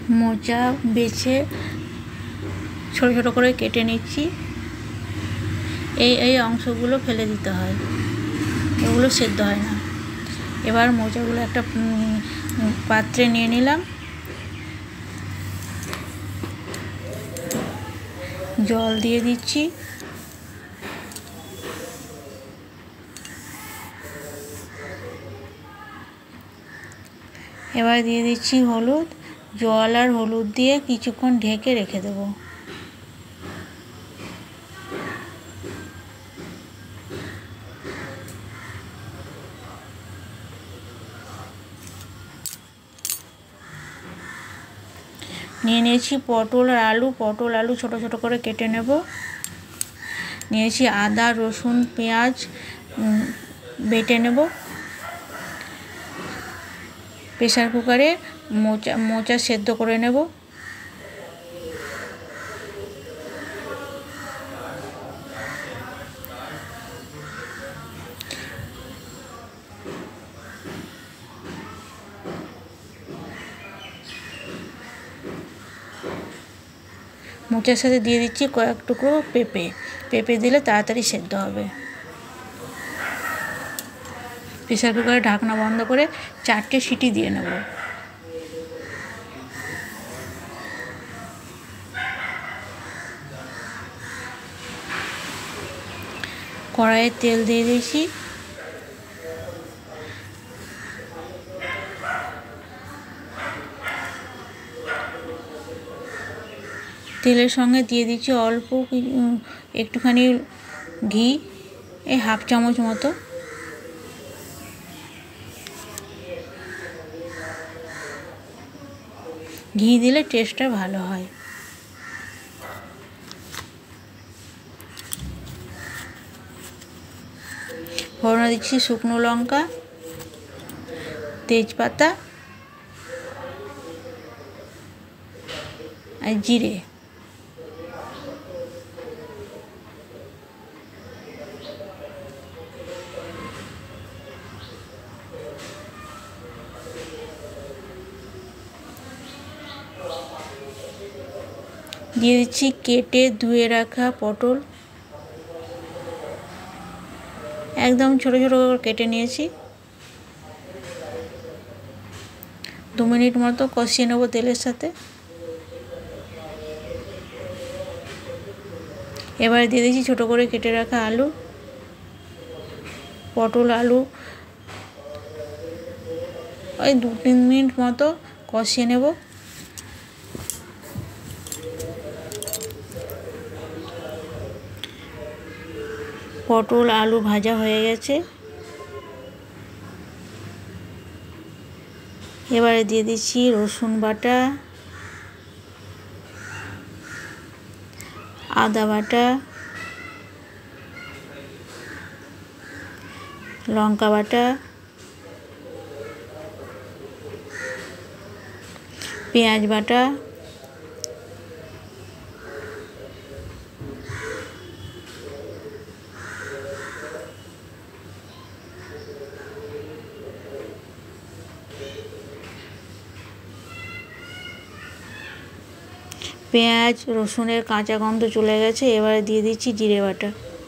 মোচা বেছে ছোট ছোট করে কেটে নিচ্ছি। এই অংশগুলো ফেলে দিতে হয়, ওগুলো সেদ্ধ হয় না। এবার মোচাগুলো একটা পাত্রে নিয়ে নিলাম, জল দিয়ে দিচ্ছি। এবার দিয়ে দিচ্ছি হলুদ। জল আর হলুদ দিয়ে কিছুক্ষণ ঢেকে রেখে দেব। নিয়ে নিয়েছি পটল আর আলু। পটল আলু ছোট ছোট করে কেটে নেব। নিয়েছি আদা, রসুন, পেঁয়াজ বেটে নেব। প্রেসার কুকারে মোচা সেদ্ধ করে নেব। মোচার সাথে দিয়ে দিচ্ছি কয়েক টুকরো পেঁপে দিলে তাড়াতাড়ি সেদ্ধ হবে। প্রেসার কুকারে ঢাকনা বন্ধ করে 4টে সিটি দিয়ে নেব। কড়াইয়ে তেল দিয়ে দিয়েছি। তেলের সঙ্গে দিয়ে দিচ্ছি অল্প একটুখানি ঘি, এই হাফ চামচ মতো। ঘি দিলে টেস্টটা ভালো হয়। ফোড়নে দিচ্ছি শুকনো লঙ্কা, তেজপাতা আর জিরে। দিয়ে দিচ্ছি কেটে ধুয়ে রাখা পটল, একদম ছোট ছোট করে কেটে নিয়েছি। 2 মিনিট মতো কষিয়ে নেব তেলের সাথে। এবার দিয়ে দিচ্ছি ছোট করে কেটে রাখা আলু। পটল আলু ওই 2-3 মিনিট মতো কষিয়ে নেব। পটল আলু ভাজা হয়ে গেছে। এবারে দিয়ে দিচ্ছি রসুন বাটা, আদা বাটা, লঙ্কা বাটা, পেঁয়াজ বাটা, পেঁয়াজ রসুনের কাঁচা গন্ধ চলে গেছে। এবারে দিয়ে দিচ্ছি জিরে বাটা।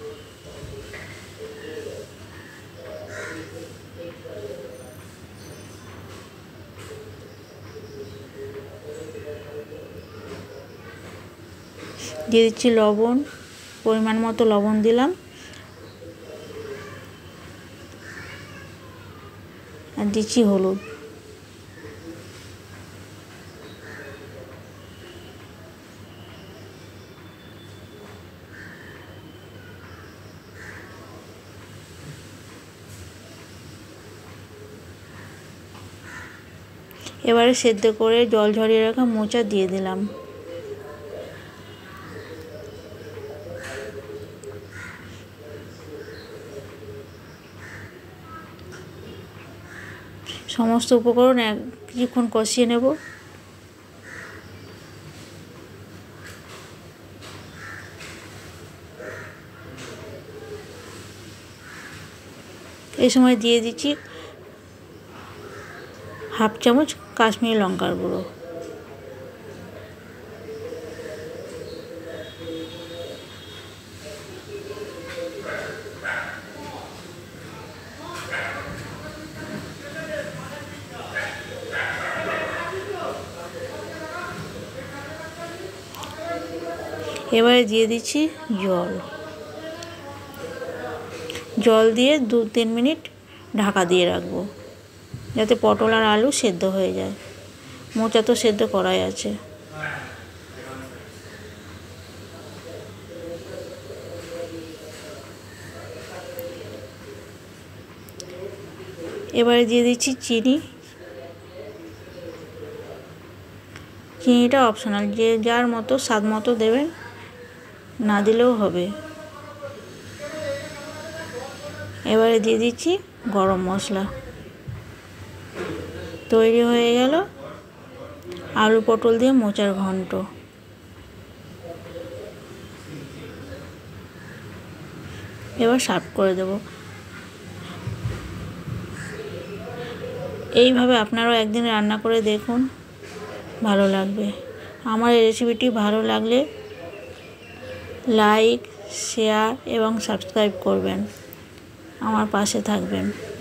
দিয়ে দিচ্ছি লবণ, পরিমাণ মতো লবণ দিলাম। আর দিচ্ছি হলুদ। এবারে সেদ্ধ করে জল ঝরিয়ে রাখা মোচা দিয়ে দিলাম। সমস্ত উপকরণ কিছুক্ষণ কষিয়ে নেব। এই সময় দিয়ে দিচ্ছি হাফ চামচ কাশ্মীরি লঙ্কার গুঁড়ো। এবারে দিয়ে দিচ্ছি জল। জল দিয়ে 2-3 মিনিট ঢাকা দিয়ে রাখবো, যাতে পটল আর আলু সেদ্ধ হয়ে যায়। মোচা তো সেদ্ধ করাই আছে। এবারে দিয়ে দিচ্ছি চিনি। চিনিটা অপশনাল, যে যার মতো স্বাদ মতো দেবেন, না দিলেও হবে। এবারে দিয়ে দিচ্ছি গরম মশলা। তৈরি হয়ে গেল আলু পটল দিয়ে মোচার ঘন্ট। এবার সার্ভ করে দেব। এইভাবে আপনারাও একদিন রান্না করে দেখুন, ভালো লাগবে। আমার এই রেসিপিটি ভালো লাগলে লাইক, শেয়ার এবং সাবস্ক্রাইব করবেন, আমার পাশে থাকবেন।